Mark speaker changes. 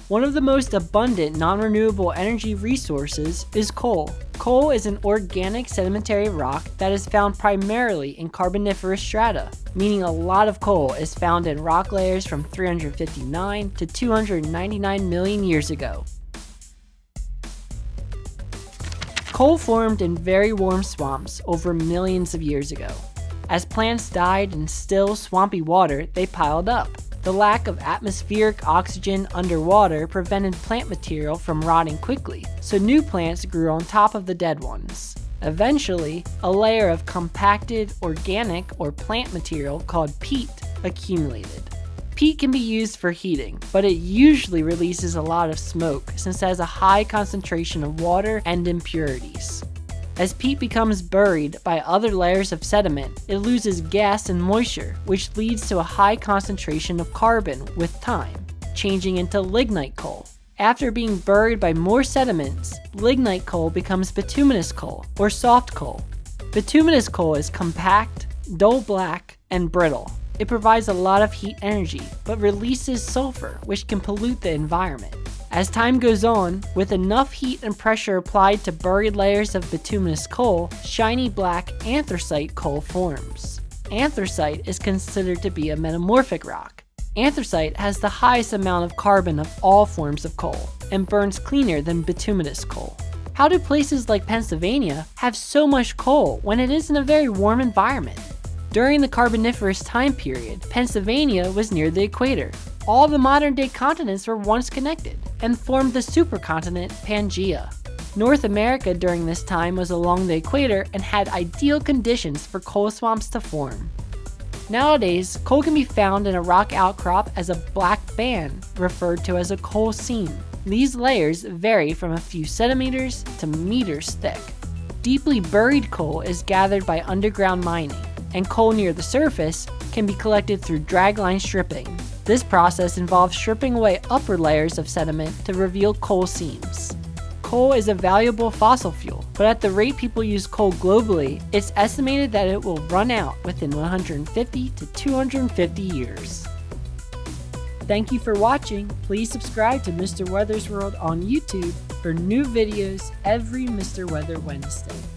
Speaker 1: One of the most abundant non-renewable energy resources is coal. Coal is an organic sedimentary rock that is found primarily in Carboniferous strata, meaning a lot of coal is found in rock layers from 359 to 299 million years ago. Coal formed in very warm swamps over millions of years ago. As plants died in still, swampy water, they piled up. The lack of atmospheric oxygen underwater prevented plant material from rotting quickly, so new plants grew on top of the dead ones. Eventually, a layer of compacted organic or plant material called peat accumulated. Peat can be used for heating, but it usually releases a lot of smoke since it has a high concentration of water and impurities. As peat becomes buried by other layers of sediment, it loses gas and moisture, which leads to a high concentration of carbon with time, changing into lignite coal. After being buried by more sediments, lignite coal becomes bituminous coal, or soft coal. Bituminous coal is compact, dull black, and brittle. It provides a lot of heat energy, but releases sulfur, which can pollute the environment. As time goes on, with enough heat and pressure applied to buried layers of bituminous coal, shiny black anthracite coal forms. Anthracite is considered to be a metamorphic rock. Anthracite has the highest amount of carbon of all forms of coal, and burns cleaner than bituminous coal. How do places like Pennsylvania have so much coal when it is in a very warm environment? During the Carboniferous time period, Pennsylvania was near the equator. All the modern-day continents were once connected, and formed the supercontinent Pangaea. North America during this time was along the equator and had ideal conditions for coal swamps to form. Nowadays, coal can be found in a rock outcrop as a black band, referred to as a coal seam. These layers vary from a few centimeters to meters thick. Deeply buried coal is gathered by underground mining, and coal near the surface can be collected through dragline stripping. This process involves stripping away upper layers of sediment to reveal coal seams. Coal is a valuable fossil fuel, but at the rate people use coal globally, it's estimated that it will run out within 150 to 250 years. Thank you for watching. Please subscribe to Mr. Weather's World on YouTube for new videos every Mr. Weather Wednesday.